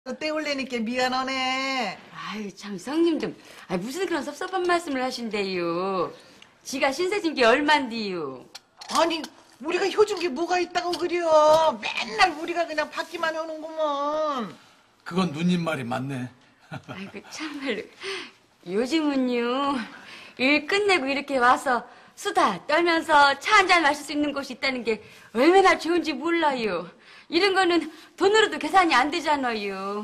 때울래니까 미안하네. 아유, 참, 성님 좀, 무슨 그런 섭섭한 말씀을 하신대요. 지가 신세진 게 얼만디요. 아니 우리가 효준 게 뭐가 있다고 그려. 맨날 우리가 그냥 받기만 하는구먼. 그건 누님 말이 맞네. 아이고, 참말로. 요즘은요, 일 끝내고 이렇게 와서 수다 떨면서 차 한잔 마실 수 있는 곳이 있다는 게 얼마나 좋은지 몰라요. 이런 거는 돈으로도 계산이 안 되잖아요.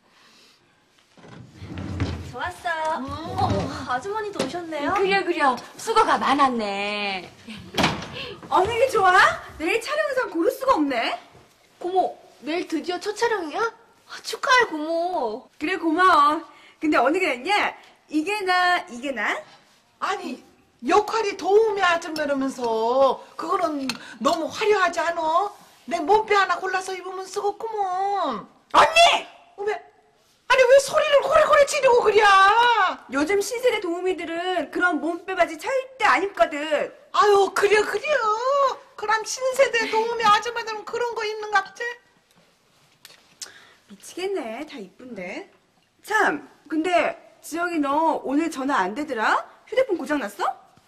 좋았어요. 아주머니도 오셨네요. 그래. 수고가 많았네. 어느 게 좋아? 내일 촬영 의상 고를 수가 없네. 고모, 내일 드디어 첫 촬영이야? 축하해, 고모. 그래 고마워. 근데 어느 게 낫냐? 이게 나 이게 나? 아니 역할이 도우미 아줌마라면서 그거는 너무 화려하지 않아? 내 몸빼 하나 골라서 입으면 쓰겠구먼. 언니! 왜? 아니 왜 소리를 고래고래 지르고 그래? 요즘 신세대 도우미들은 그런 몸빼 바지 절대 안 입거든. 아유 그래. 그럼 신세대 도우미 아줌마들은 그런 거 입는갑지? 미치겠네. 다 이쁜데. 참, 근데 지영이 너 오늘 전화 안 되더라? 휴대폰 고장났어?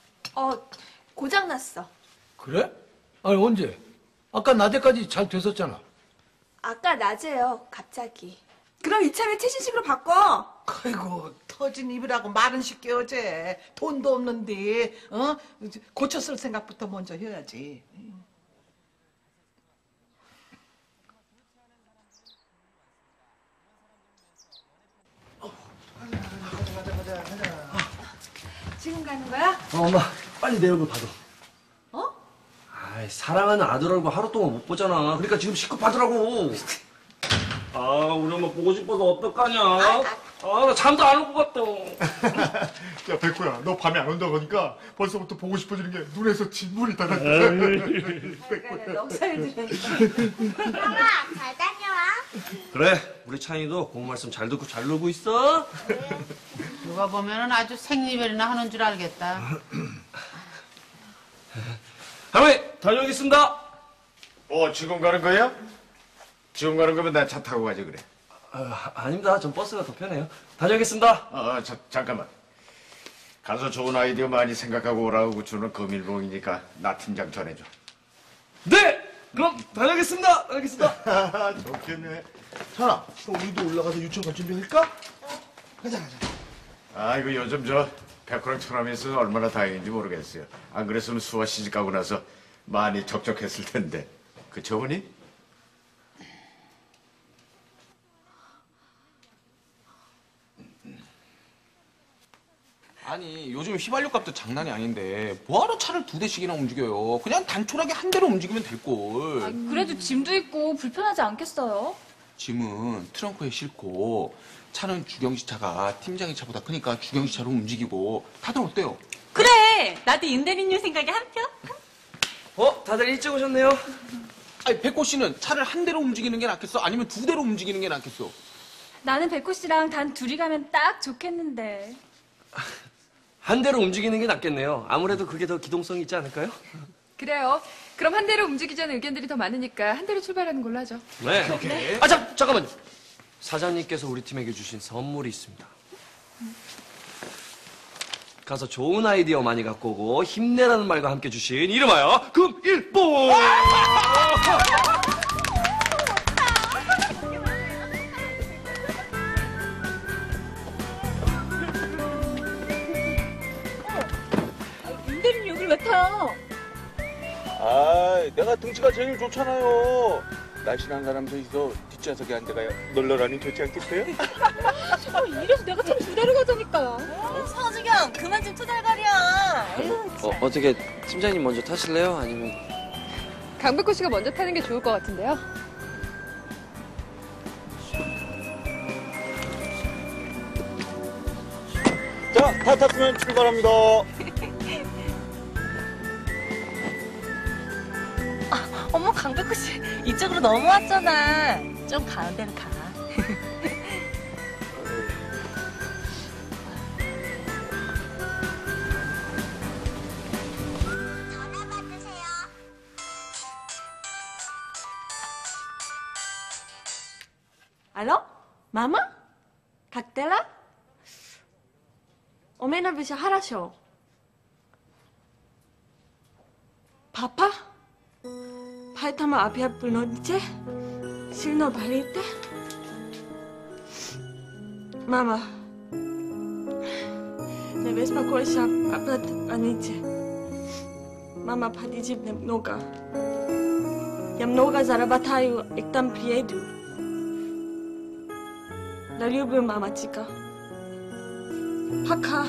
고장났어. 그래? 아니 언제? 아까 낮에까지 잘 됐었잖아. 아까 낮에요, 갑자기. 그럼 이참에 최신식으로 바꿔. 아이고 터진 입이라고 말은 쉽게 어제 돈도 없는데 고쳐 쓸 생각부터 먼저 해야지. 지금 가는 거야? 엄마, 빨리 내 얼굴 봐줘. 어? 아이, 사랑하는 아들 얼굴 하루 동안 못 보잖아. 그러니까 지금 식구 받으라고. 우리 엄마 보고 싶어서 어떡하냐. 나 잠도 안 올 것 같다. 야, 백호야, 너 밤에 안 온다고 하니까 벌써부터 보고 싶어지는 게 눈에서 진물이 다 났다. 넉살 들으니까. 형아, 잘 다녀와. 그래, 우리 찬이도 고모 말씀 잘 듣고 잘 놀고 있어. 누가 보면은 아주 생리별이나 하는 줄 알겠다. 할머니, 다녀오겠습니다. 지금 가는 거야? 지금 가는 거면 나 차 타고 가지 그래. 아닙니다. 전 버스가 더 편해요. 다녀오겠습니다. 잠깐만. 가서 좋은 아이디어 많이 생각하고 오라고 주는 금일봉이니까 나 팀장 전해줘. 네! 그럼 다녀오겠습니다. 다녀오겠습니다. 좋겠네. 찬아, 그럼 우리도 올라가서 유치원 갈 준비할까? 가자. 이거 요즘 백호랑 처남에서 얼마나 다행인지 모르겠어요. 안 그랬으면 수아 시집가고 나서 많이 적적했을 텐데. 그쵸, 어머니? 아니 요즘 휘발유 값도 장난이 아닌데 뭐하러 차를 2대씩이나 움직여요. 그냥 단촐하게 한 대로 움직이면 될걸. 그래도 짐도 있고 불편하지 않겠어요? 짐은 트렁크에 싣고 차는 주경씨 차가 팀장이 차보다 크니까 주경씨 차로 움직이고. 다들 어때요? 그래! 나도 윤대리님 생각에 한 표? 다들 일찍 오셨네요. 아니 백호 씨는 차를 한 대로 움직이는 게 낫겠어? 아니면 2대로 움직이는 게 낫겠어? 나는 백호 씨랑 단 둘이 가면 딱 좋겠는데. 한 대로 움직이는 게 낫겠네요. 아무래도 그게 더 기동성이 있지 않을까요? 그래요. 그럼 한 대로 움직이자는 의견들이 더 많으니까 한 대로 출발하는 걸로 하죠. 네. 오케이. 잠깐만요. 사장님께서 우리 팀에게 주신 선물이 있습니다. 가서 좋은 아이디어 많이 갖고 오고 힘내라는 말과 함께 주신 이름하여 금일봉! 윤대리님 여길 왜 타요? 내가 등치가 제일 좋잖아요. 날씬한 사람도 있어 뒷좌석에 앉아가요. 널널하니 좋지 않겠어요? 이래서 내가 참 2대로 가자니까. 서주경, 그만 좀 투덜거려. 어떻게 팀장님 먼저 타실래요? 아니면 강백호 씨가 먼저 타는 게 좋을 것 같은데요. 자, 다 탔으면 출발합니다. 어머, 강백호 씨, 이쪽으로 넘어왔잖아. 좀 가는 데로 가. 전화 받으세요. 알로? Mama? Как дела? У меня все хорошо. Папа? Поэтому опять 불렀지? сильно болит? Мама, не беспокойся, опять 아니지? Мама, подожди немного. Я много зарабатываю, 일단 приеду. 나 люблю, мамочка. пока.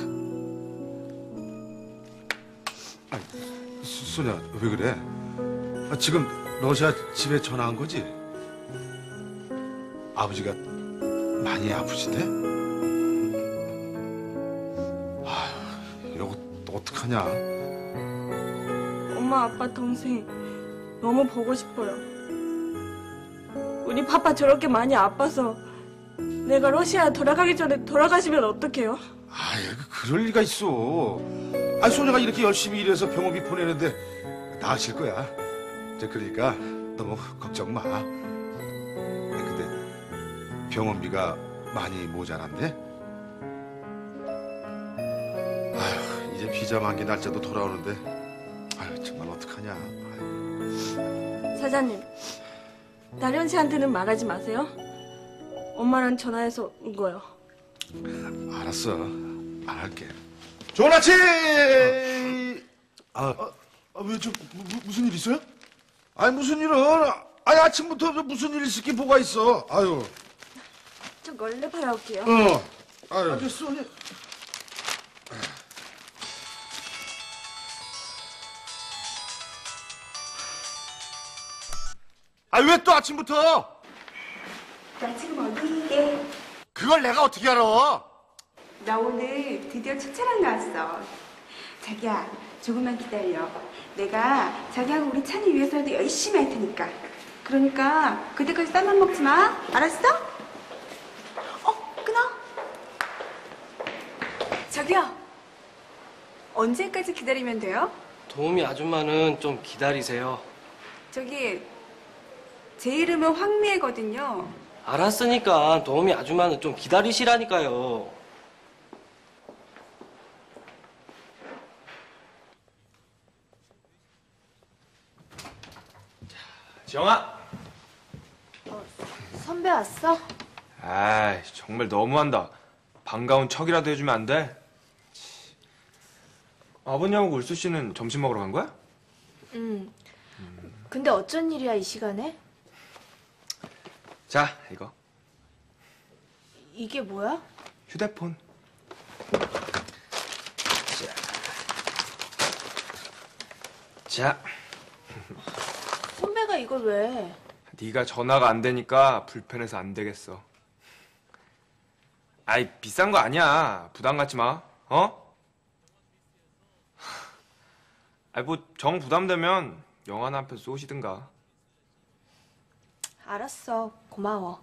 소냐, 왜 그래? 지금 러시아 집에 전화한 거지? 아버지가 많이 아프시대? 이러고 또 어떡하냐? 엄마, 아빠, 동생 너무 보고 싶어요. 우리 파파 저렇게 많이 아파서 내가 러시아 돌아가기 전에 돌아가시면 어떡해요? 그럴 리가 있어. 소녀가 이렇게 열심히 일해서 병원비 보내는데 나으실 거야. 그러니까 너무 걱정 마. 근데 병원비가 많이 모자란데? 이제 비자 만기 날짜도 돌아오는데 정말 어떡하냐. 사장님, 나련 씨한테는 말하지 마세요. 엄마랑 전화해서 온 거요. 알았어. 안 할게. 좋은 아침! 왜 무슨 일 있어요? 무슨 일은? 아침부터 무슨 일 있을 게 뭐가 있어? 저 원래 바라올게요. 됐어. 왜 또 아침부터? 나 지금 어디게? 그걸 내가 어떻게 알아? 나 오늘 드디어 첫차랑 나왔어. 자기야, 조금만 기다려. 내가 자기하고 우리 찬이 위해서라도 열심히 할 테니까. 그러니까 그때까지 쌀만 먹지 마. 알았어? 끊어. 자기야, 언제까지 기다리면 돼요? 도우미 아줌마는 좀 기다리세요. 저기, 제 이름은 황미애거든요. 알았으니까 도우미 아줌마는 좀 기다리시라니까요. 지영아! 선배 왔어? 아이, 정말 너무한다. 반가운 척이라도 해주면 안 돼? 아버님하고 울수 씨는 점심 먹으러 간 거야? 근데 어쩐 일이야, 이 시간에? 자, 이거. 이게 뭐야? 휴대폰. 자. 선배가 이걸 왜? 네가 전화가 안 되니까 불편해서 안 되겠어. 비싼 거 아니야. 부담 갖지 마. 정 부담되면 영화나 한 편 쏘시든가. 알았어, 고마워.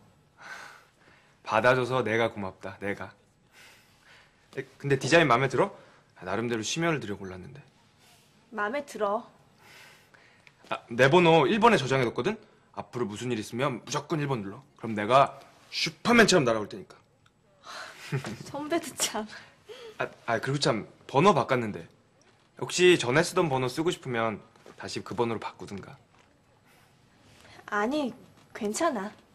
받아줘서 내가 고맙다, 내가. 근데 디자인 마음에 들어? 나름대로 심혈을 들여 골랐는데. 마음에 들어. 내 번호 1번에 저장해뒀거든? 앞으로 무슨 일 있으면 무조건 1번 눌러. 그럼 내가 슈퍼맨처럼 날아올 테니까. 선배도 참. 그리고 참 번호 바꿨는데 혹시 전에 쓰던 번호 쓰고 싶으면 다시 그 번호로 바꾸든가. 아니, 괜찮아.